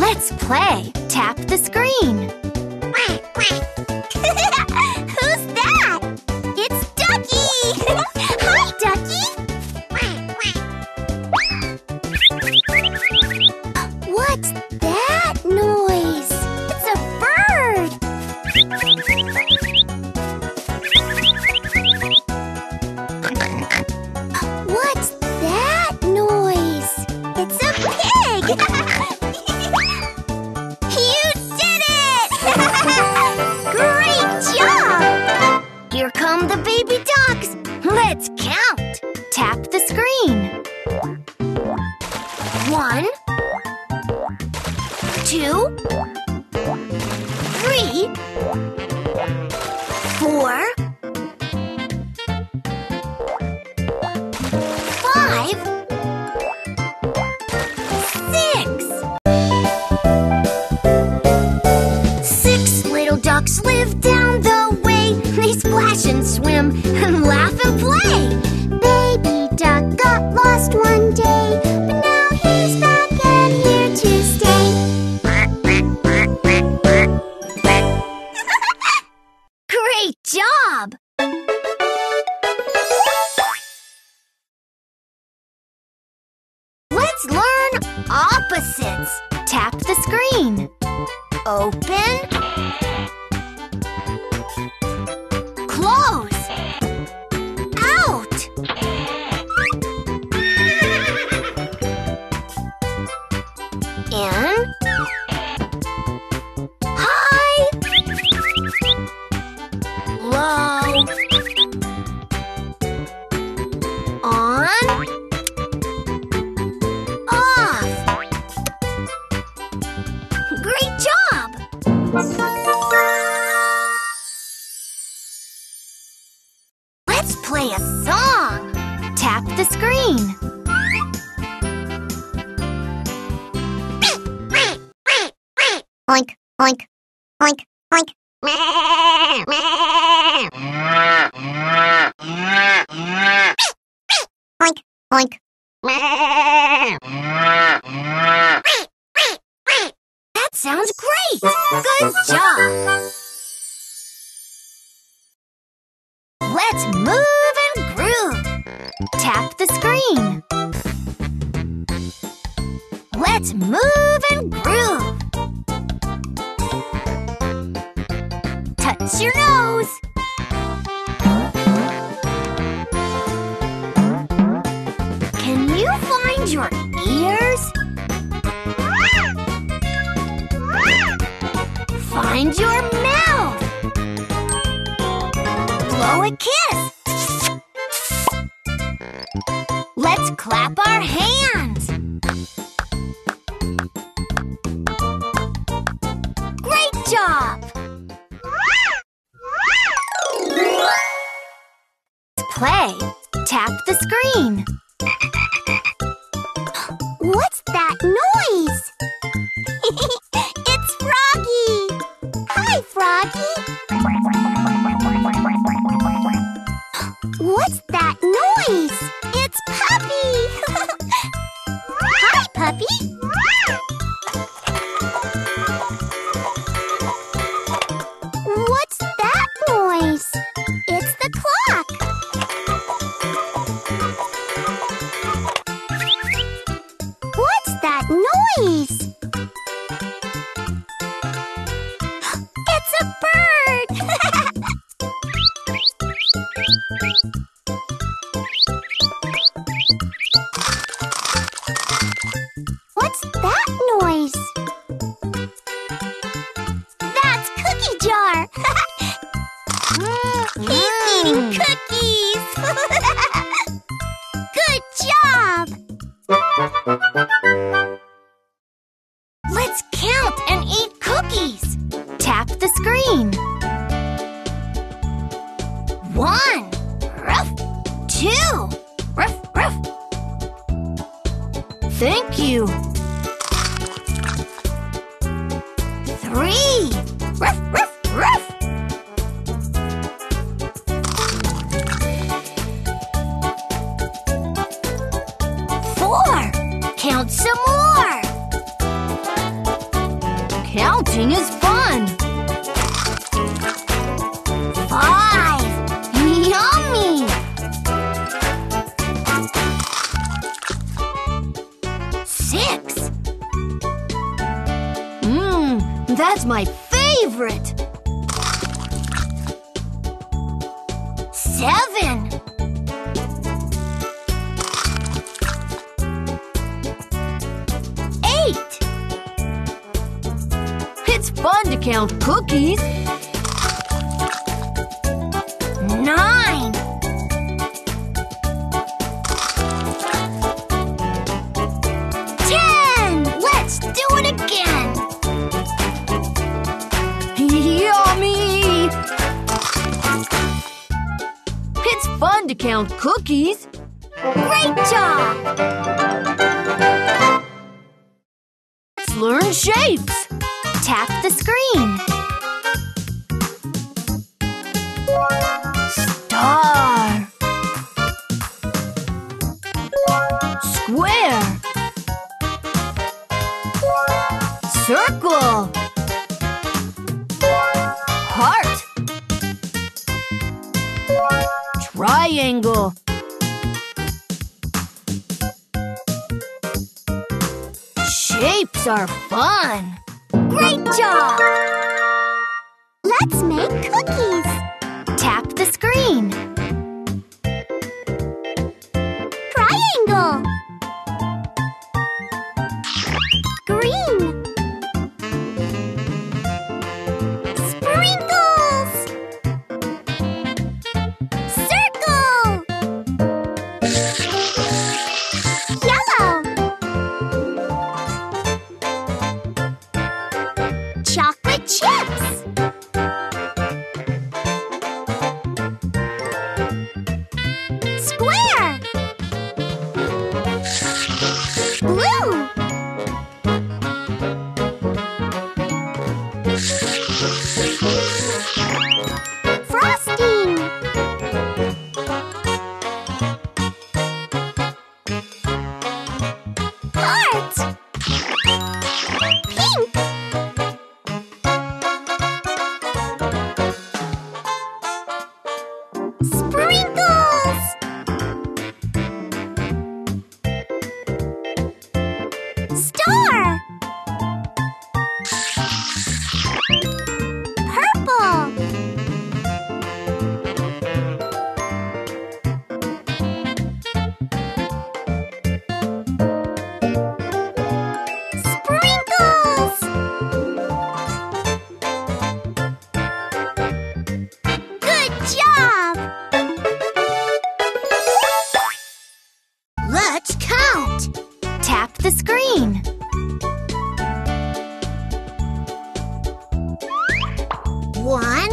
Let's play Tap the Screen. Who's that? It's Ducky! Hi, Ducky! What's that noise? It's a bird! What's that noise? It's a pig! You did it! Great job! Here come the baby ducks. Let's count. Tap the screen. 1, 2, 3, 4, 5, 6. 6 little ducks live down the way. They splash and swim and laugh and play. Baby duck got lost one day, but now he's back and here to stay. Great job! Let's learn opposites. Tap the screen. Open. Close. Out. In. High. Low. On. Off. Great job! Let's play a song. Tap the screen. Oink, oink, oink, oink. Oink, oink. That sounds great! Good job! Let's move and groove. Tap the screen. Let's move and groove. Touch your nose. Can you find your ears? Find your mouth. Blow a kiss. Let's clap our hands. Great job! Play. Tap the screen. What's that noise? It's Froggy! Hi, Froggy! What's that noise? It's Puppy! Hi, Puppy! What's that noise? It's the clock! What's that noise? It's a bird! What's that noise? That's Cookie Jar! He's eating cookies! Good job! Let's count and eat cookies. Tap the screen. 1, ruff. 2, ruff, ruff. Thank you. 3, ruff, ruff, ruff. 4, count some more. Counting is fun. 5. Yummy! 6. That's my favorite. 7. 8. It's fun to count cookies. 9. 10. Let's do it again. Yummy! It's fun to count cookies. Great job! Let's learn shapes. Tap the screen. Star. Square. Circle. Heart. Triangle. Shapes are fun. Great job! Let's make cookies. Tap the screen. Triangle. Green. Sprinkles. Circle. Yellow. Chocolate chips. Square. Blue. Frosting. Heart. Pink. Sprinkles. Star. Purple. Sprinkles. Good job! Let's count. Tap the screen. 1,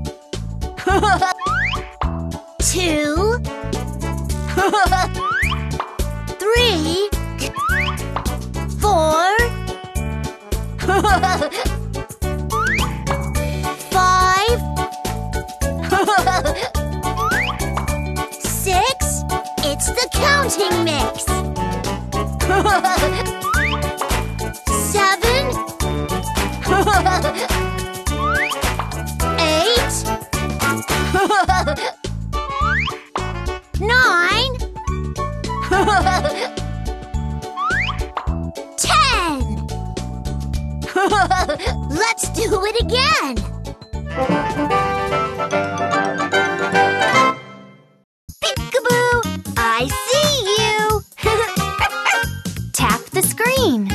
2, 3, 4, 5, 6. It's the counting mix. 7, 8, 9, 10. Let's do it again. Peekaboo, I see you. Tap the screen.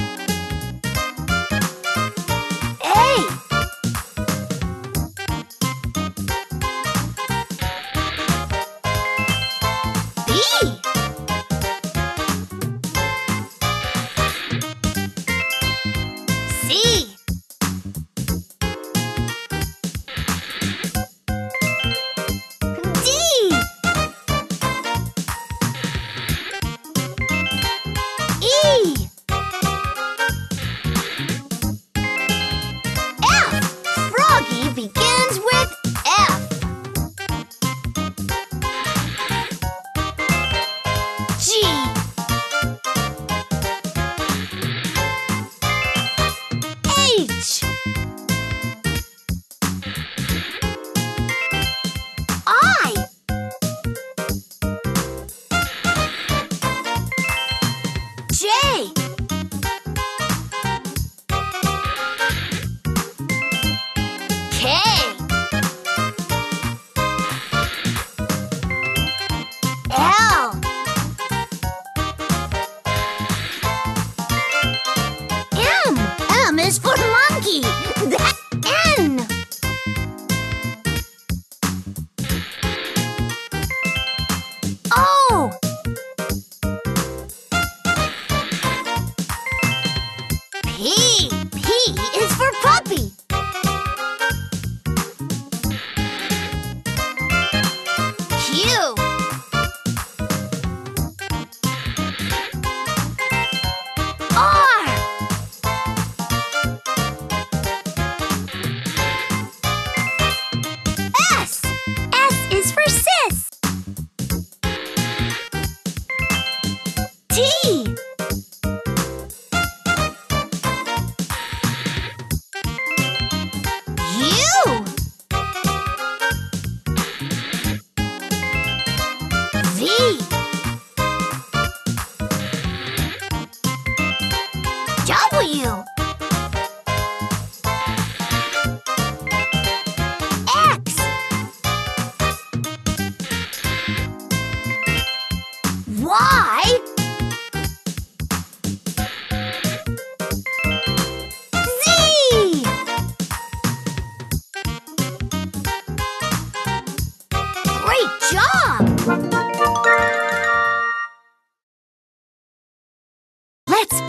A. B. C.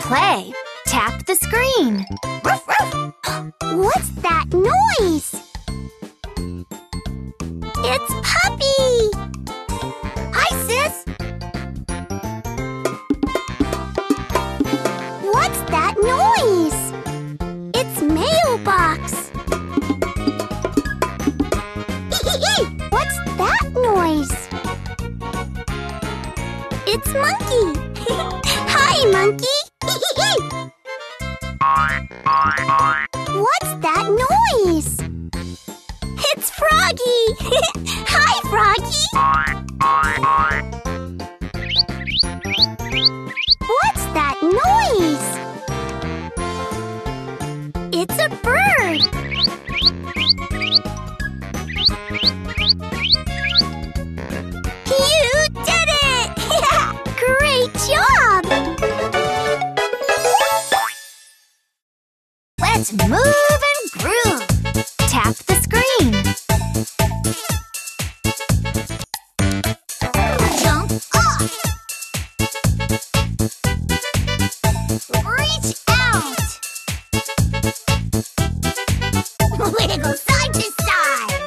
play. Tap the screen. What's that noise? It's Puppy! Hi, sis! What's that noise? It's Mailbox! What's that noise? It's Monkey! Hi, Monkey! What's that noise? It's Froggy! Hi, Froggy! What's that noise? It's a bird! You did it! Great job! Let's move and groove. Tap the screen. Jump off! Reach out! Wiggle side to side!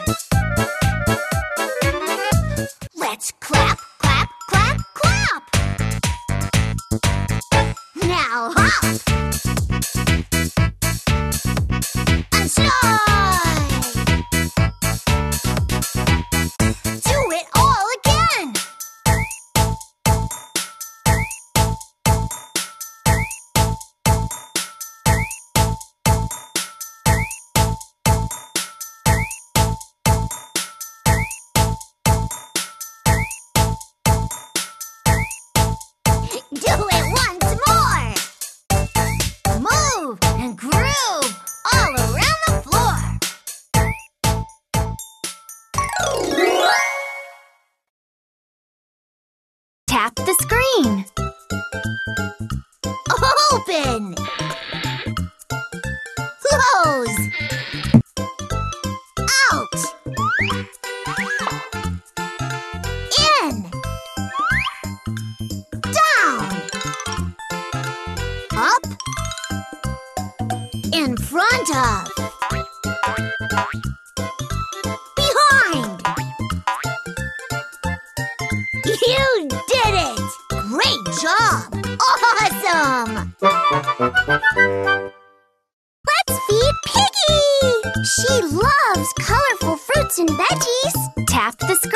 Let's clap, clap, clap, clap! Now hop! And slide! Do it all again! Do it once more! Move and groove all around the floor! Tap the screen. Open! Close! Out! In! Down! Up! In front of! Behind! You did it! Great job! Awesome! Let's feed Piggy! She loves colorful fruits and veggies. Tap the